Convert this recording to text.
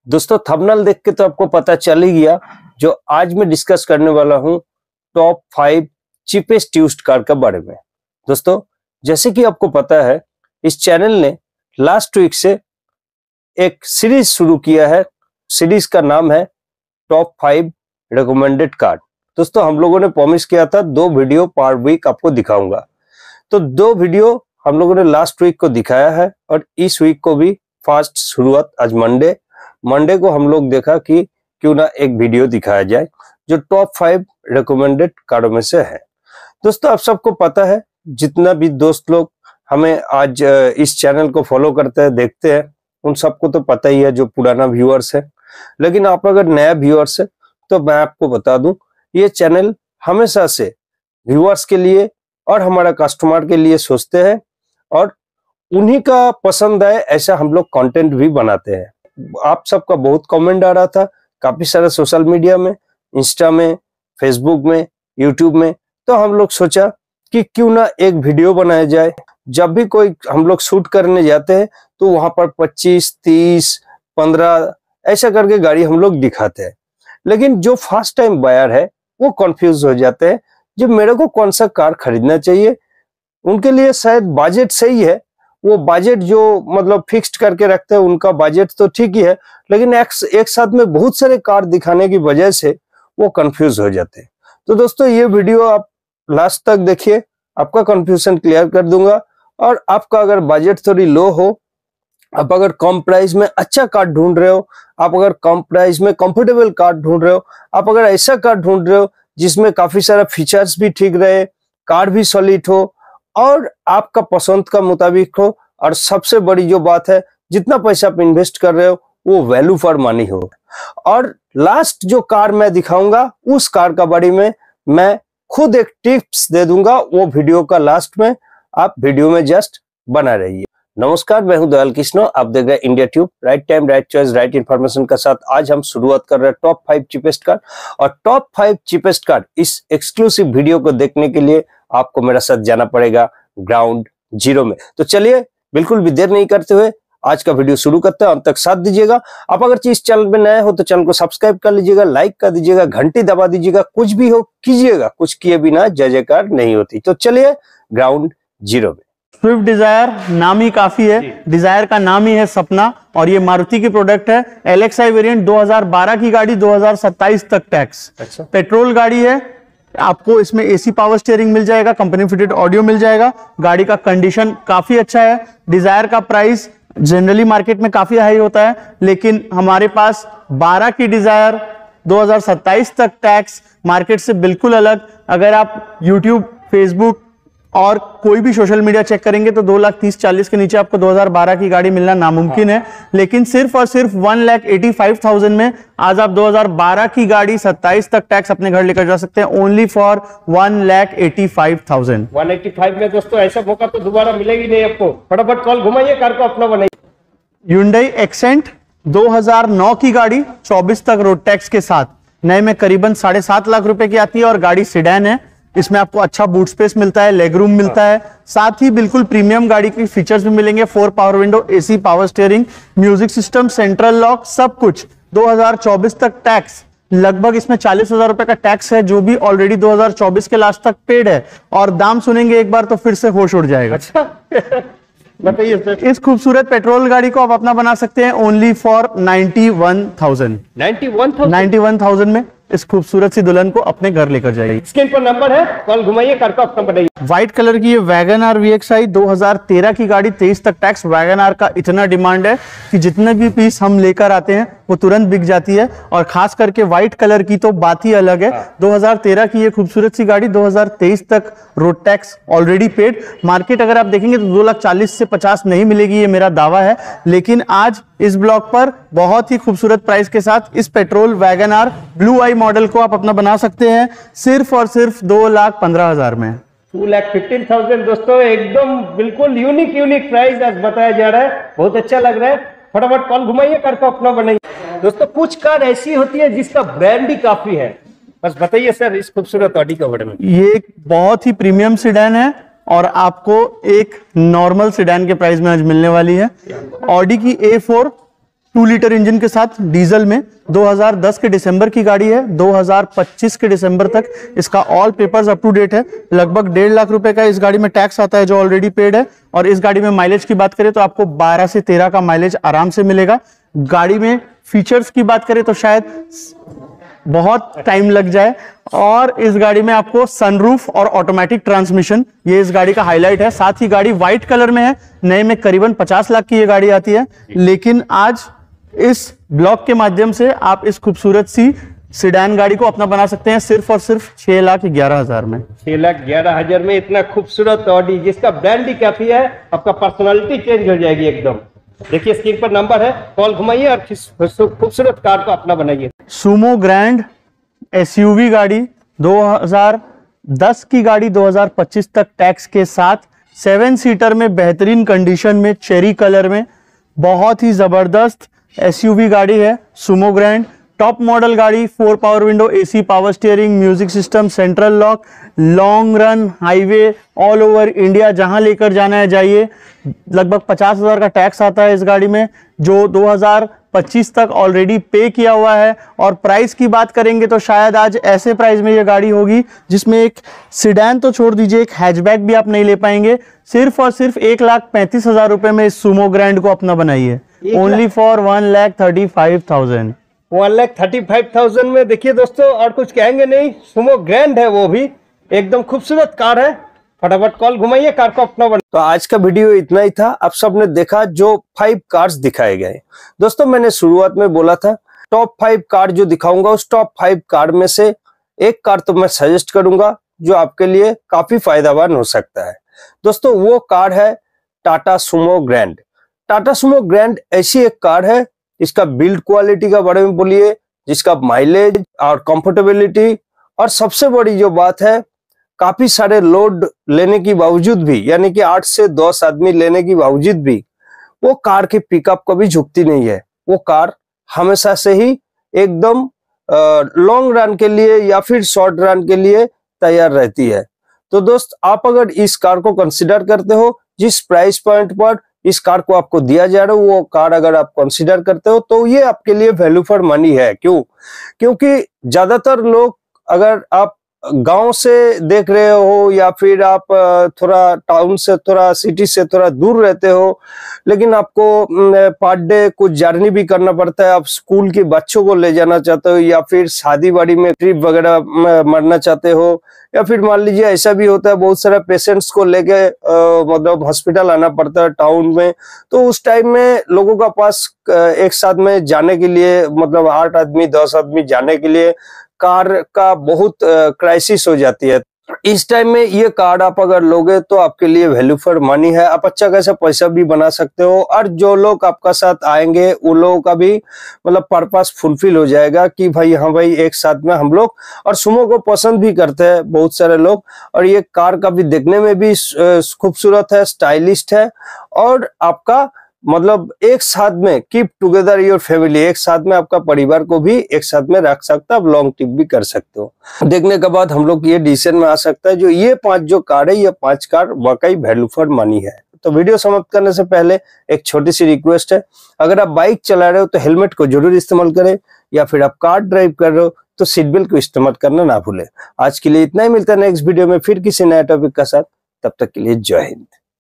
दोस्तों थंबनेल देख के तो आपको पता चल ही गया, जो आज मैं डिस्कस करने वाला हूं टॉप 5 चीपेस्ट यूज्ड कार के बारे में। दोस्तों जैसे कि आपको पता है, इस चैनल ने लास्ट वीक से एक सीरीज शुरू किया है। सीरीज का नाम है टॉप 5 रिकमेंडेड कार। दोस्तों हम लोगों ने प्रॉमिस किया था 2 वीडियो पर वीक आपको दिखाऊंगा, तो 2 वीडियो हम लोगों ने लास्ट वीक को दिखाया है और इस वीक को भी फास्ट शुरुआत। आज मंडे को हम लोग देखा कि क्यों ना एक वीडियो दिखाया जाए जो टॉप 5 रिकमेंडेड कारों में से है। दोस्तों आप सबको पता है, जितना भी दोस्त लोग हमें आज इस चैनल को फॉलो करते हैं, देखते हैं, उन सबको तो पता ही है जो पुराना व्यूअर्स है। लेकिन आप अगर नया व्यूअर्स है तो मैं आपको बता दूं, ये चैनल हमेशा से व्यूअर्स के लिए और हमारा कस्टमर के लिए सोचते हैं और उन्हीं का पसंद है ऐसा हम लोग कंटेंट भी बनाते हैं। आप सबका बहुत कमेंट आ रहा था काफी सारा सोशल मीडिया में, इंस्टा में, फेसबुक में, यूट्यूब में, तो हम लोग सोचा कि क्यों ना एक वीडियो बनाया जाए। जब भी कोई हम लोग शूट करने जाते हैं तो वहां पर 25, 30, 15 ऐसा करके गाड़ी हम लोग दिखाते हैं। लेकिन जो फर्स्ट टाइम बायर है वो कंफ्यूज हो जाते हैं, जो मेरे को कौन सा कार खरीदना चाहिए। उनके लिए शायद बजट सही है, वो बजट जो मतलब फिक्स्ड करके रखते हैं उनका बजट तो ठीक ही है, लेकिन एक साथ में बहुत सारे कार दिखाने की वजह से वो कंफ्यूज हो जाते हैं। तो दोस्तों ये वीडियो आप लास्ट तक देखिए, आपका कंफ्यूजन क्लियर कर दूंगा। और आपका अगर बजट थोड़ी लो हो, आप अगर कम प्राइस में अच्छा कार ढूंढ रहे हो, आप अगर कम प्राइस में कंफर्टेबल कार ढूंढ रहे हो, आप अगर ऐसा कार ढूंढ रहे हो जिसमें काफी सारा फीचर्स भी ठीक रहे, कार भी सॉलिड हो और आपका पसंद का मुताबिक हो, और सबसे बड़ी जो बात है, जितना पैसा आप इन्वेस्ट कर रहे हो वो वैल्यू फॉर मनी हो। और लास्ट जो कार मैं दिखाऊंगा उस कार का बारे में मैं खुद एक टिप्स दे दूंगा, वो वीडियो का लास्ट में। आप वीडियो में जस्ट बना रहिए। नमस्कार, मैं हूं दयाल कृष्ण, आप देख रहे हैं India Tube. Right time, right choice, right information के साथ आज हम शुरुआत कर रहे हैं टॉप 5 चीपेस्ट कार। और टॉप 5 चीपेस्ट कार इस एक्सक्लूसिव वीडियो को देखने के लिए आपको मेरा साथ जाना पड़ेगा ग्राउंड जीरो में। तो चलिए बिल्कुल भी देर नहीं करते हुए आज का वीडियो शुरू करते हैं, अंत तक साथ दीजिएगा। आप अगर इस चैनल में नए हो तो चैनल को सब्सक्राइब कर लीजिएगा, लाइक कर दीजिएगा, घंटी दबा दीजिएगा, कुछ भी हो कीजिएगा, कुछ किए बिना जय जयकार नहीं होती। तो चलिए ग्राउंड जीरो में। स्विफ्ट डिजायर नाम ही काफी है, डिजायर का नाम ही है सपना, और ये मारुति की प्रोडक्ट है। LXi वेरिएंट 2012 की गाड़ी, 2027 तक टैक्स। अच्छा। पेट्रोल गाड़ी है, आपको इसमें AC पावर स्टीयरिंग मिल जाएगा, कंपनी फिटेड ऑडियो मिल जाएगा। गाड़ी का कंडीशन काफी अच्छा है। डिजायर का प्राइस जनरली मार्केट में काफी हाई होता है, लेकिन हमारे पास 12 की डिजायर 2027 तक टैक्स, मार्केट से बिल्कुल अलग। अगर आप YouTube, फेसबुक और कोई भी सोशल मीडिया चेक करेंगे तो 2,30,40 के नीचे आपको 2012 की गाड़ी मिलना नामुमकिन है। लेकिन सिर्फ और सिर्फ 1,85,000 में आज आप 2012 की गाड़ी 27 तक टैक्स अपने घर लेकर जा सकते हैं, ओनली फॉर 1,85,000। 185 में दोस्तों ऐसा मौका तो दोबारा मिलेगी नहीं आपको। फटाफट कॉल घुमाइए, कार को अपना बनाइए। Hyundai एक्सेंट 2009 की गाड़ी 24 तक रोड टैक्स के साथ, नए में करीबन 7.5 लाख रुपए की आती है और गाड़ी सेडान है। इसमें आपको अच्छा बूट स्पेस मिलता है, लेग रूम मिलता है, साथ ही बिल्कुल प्रीमियम गाड़ी के फीचर्स भी मिलेंगे। 4 power window, AC power steering, music system, central lock, सब कुछ। 2024 तक टैक्स, लगभग इसमें 40,000 रुपए का टैक्स है, जो भी ऑलरेडी 2024 के लास्ट तक पेड है। और दाम सुनेंगे एक बार तो फिर से होश उड़ जाएगा। अच्छा बताइए सर। इस खूबसूरत पेट्रोल गाड़ी को आप अपना बना सकते हैं ओनली फॉर 91,000। 91,000 में इस खूबसूरत सी दुल्हन को अपने घर लेकर जाइए। स्क्रीन पर नंबर है, कॉल घुमाइए, कार को अपना बनाइए। व्हाइट कलर की ये वैगन आर VXi 2013 की गाड़ी, 23 तक टैक्स। वैगन आर का इतना डिमांड है कि जितने भी पीस हम लेकर आते हैं वो तुरंत बिक जाती है, और खास करके व्हाइट कलर की तो बात ही अलग है। 2013 की ये खूबसूरत सी गाड़ी, 2023 तक road tax already paid. Market अगर आप देखेंगे तो 2,40,000 से 50 नहीं मिलेगी, ये मेरा दावा है। लेकिन आज इस ब्लॉक पर बहुत ही खूबसूरत प्राइस के साथ इस petrol Wagon R blue I model को आप अपना बना सकते हैं सिर्फ और सिर्फ 2,15,000 में। 2,15,000 दोस्तों, एकदम बिल्कुल यूनिक प्राइस आज बताया जा रहा है, बहुत अच्छा लग रहा है। फटाफट कॉल घुमाइए, कार को अपना बनाइए। दोस्तों कुछ कार ऐसी होती है जिसका ब्रांड ही काफी है, बस बताइए सर इस खूबसूरत ऑडी के बारे में। ये एक बहुत ही प्रीमियम सेडान है और आपको एक नॉर्मल सेडान के प्राइस में आज मिलने वाली है। ऑडी की A4 2 लीटर इंजन के साथ डीजल में 2010 के दिसंबर की गाड़ी है। 2025 के दिसंबर तक इसका all papers up to date है। लगभग 1.5 लाख रुपए का इस गाड़ी में टैक्स आता है जो ऑलरेडी पेड है। और इस गाड़ी में माइलेज की बात करें तो आपको 12 से 13 का माइलेज आराम से मिलेगा। गाड़ी में फीचर्स की बात करें तो शायद बहुत टाइम लग जाए। और इस गाड़ी में आपको सनरूफ और ऑटोमेटिक ट्रांसमिशन, ये इस गाड़ी का हाईलाइट है। साथ ही गाड़ी व्हाइट कलर में है। नए में करीबन 50 लाख की ये गाड़ी आती है, लेकिन आज इस ब्लॉग के माध्यम से आप इस खूबसूरत सी सिडान गाड़ी को अपना बना सकते हैं सिर्फ और सिर्फ 6,11,000 में। 6,11,000 में इतना खूबसूरत ऑडी जिसका ब्रांड ही काफी है, आपका पर्सनालिटी चेंज हो जाएगी एकदम। देखिए स्क्रीन पर नंबर है, कॉल घुमाइए और खूबसूरत कार को अपना बनाइए। सुमो ग्रैंड एसयूवी गाड़ी 2010 की गाड़ी 2025 तक टैक्स के साथ 7 सीटर में बेहतरीन कंडीशन में चेरी कलर में बहुत ही जबरदस्त एसयूवी गाड़ी है। सुमो ग्रैंड टॉप मॉडल गाड़ी, 4 power window, AC, power steering, music system, central lock, long run highway all over India जहां लेकर जाना है जाइए। लगभग 50,000 का टैक्स आता है इस गाड़ी में जो 2025 तक ऑलरेडी पे किया हुआ है। और प्राइस की बात करेंगे तो शायद आज ऐसे प्राइस में ये गाड़ी होगी जिसमें एक सिडान तो छोड़ दीजिए, एक हैचबैक भी आप नहीं ले पाएंगे। सिर्फ और सिर्फ 1,35,000 रुपए में इस सुमो ग्रैंड को अपना बनाइए, ओनली फॉर 1,35,000। 1,35,000 में देखिए दोस्तों, और कुछ कहेंगे नहीं। सुमो ग्रैंड है, वो भी एकदम खूबसूरत कार है। फटाफट कॉल घुमाइए, कार को अपना बना। तो आज का वीडियो इतना ही था। आप सबने देखा जो 5 कार्स दिखाए गए। दोस्तों मैंने शुरुआत में बोला था टॉप 5 कार जो दिखाऊंगा, उस टॉप 5 कार में से एक कार तो मैं सजेस्ट करूंगा जो आपके लिए काफी फायदेमंद हो सकता है। दोस्तों वो कार है Tata Sumo Grand. Tata Sumo Grand ऐसी एक कार है, इसका बिल्ड क्वालिटी का बारे में बोलिए, जिसका माइलेज और कंफर्टेबिलिटी, और सबसे बड़ी जो बात है काफी सारे लोड लेने की बावजूद भी, यानी कि 8 से 10 आदमी लेने की बावजूद भी वो कार की पिकअप कभी झुकती नहीं है। वो कार हमेशा से ही एकदम लॉन्ग रन के लिए या फिर शॉर्ट रन के लिए तैयार रहती है। तो दोस्त आप अगर इस कार को कंसिडर करते हो, जिस प्राइस पॉइंट पर इस कार को आपको दिया जा रहा है वो कार अगर आप कंसिडर करते हो तो ये आपके लिए वैल्यू फॉर मनी है। क्यों? क्योंकि ज्यादातर लोग, अगर आप गांव से देख रहे हो या फिर आप थोड़ा टाउन से, थोड़ा सिटी से थोड़ा दूर रहते हो, लेकिन आपको पर डे कुछ जर्नी भी करना पड़ता है, आप स्कूल के बच्चों को ले जाना चाहते हो या फिर शादी बाड़ी में ट्रिप वगैरह मरना चाहते हो, या फिर मान लीजिए ऐसा भी होता है बहुत सारे पेशेंट्स को लेके मतलब हॉस्पिटल आना पड़ता है टाउन में, तो उस टाइम में लोगों का पास एक साथ में जाने के लिए, मतलब 8 आदमी 10 आदमी जाने के लिए कार का बहुत क्राइसिस हो जाती है। इस टाइम में ये कार आप अगर लोगे तो आपके लिए वैल्यू फॉर मनी है। आप अच्छा खासा पैसा भी बना सकते हो, और जो लोग आपका साथ आएंगे उन लोगों का भी मतलब पर्पस फुलफिल हो जाएगा कि भाई हाँ भाई एक साथ में हम लोग, और सुमो को पसंद भी करते हैं बहुत सारे लोग। और ये कार का भी देखने में भी खूबसूरत है, स्टाइलिस्ट है, और आपका मतलब एक साथ में कीप टुगेदर योर फैमिली, एक साथ में आपका परिवार को भी एक साथ में रख सकता है, आप लॉन्ग ट्रिप भी कर सकते हो। देखने के बाद हम लोग ये डिसीजन में आ सकता है जो ये 5 जो कार है, ये 5 कार वाकई वैल्यू फॉर मनी है। तो वीडियो समाप्त करने से पहले एक छोटी सी रिक्वेस्ट है, अगर आप बाइक चला रहे हो तो हेलमेट को जरूर इस्तेमाल करें, या फिर आप कार ड्राइव कर रहे हो तो सीट बेल्ट को इस्तेमाल करना ना भूलें। आज के लिए इतना ही, मिलता है नेक्स्ट वीडियो में फिर किसी नए टॉपिक के साथ। तब तक के लिए जय हिंद।